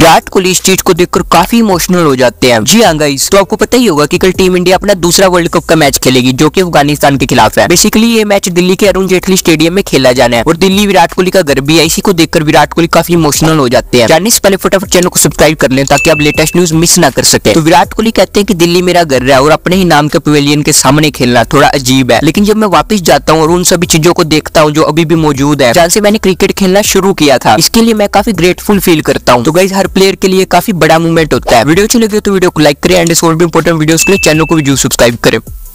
विराट कोहली इस चीज को देखकर काफी इमोशनल हो जाते हैं। जी हाँ गाइस, तो आपको पता ही होगा कि कल टीम इंडिया अपना दूसरा वर्ल्ड कप का मैच खेलेगी जो कि अफगानिस्तान के खिलाफ है। बेसिकली ये मैच दिल्ली के अरुण जेटली स्टेडियम में खेला जाना है और दिल्ली विराट कोहली का घर भी है। इसी को देखकर विराट कोहली काफी इमोशनल हो जाते हैं। जानने से पहले फटाफट चैनल को सब्सक्राइब कर लें ताकि आप लेटेस्ट न्यूज मिस ना कर सके। तो विराट कोहली कहते हैं कि दिल्ली मेरा घर है और अपने ही नाम के पवेलियन के सामने खेलना थोड़ा अजीब है, लेकिन जब मैं वापस जाता हूँ और उन सभी चीजों को देखता हूँ जो अभी भी मौजूद है, जहाँ से मैंने क्रिकेट खेलना शुरू किया था, इसके लिए मैं काफी ग्रेटफुल फील करता हूँ। तो गाइस, हर प्लेयर के लिए काफी बड़ा मूवमेंट होता है। वीडियो अच्छी लगी तो वीडियो को लाइक करें एंड इस और भी इंपॉर्टेंट वीडियोस के लिए चैनल को भी जरूर सब्सक्राइब करें।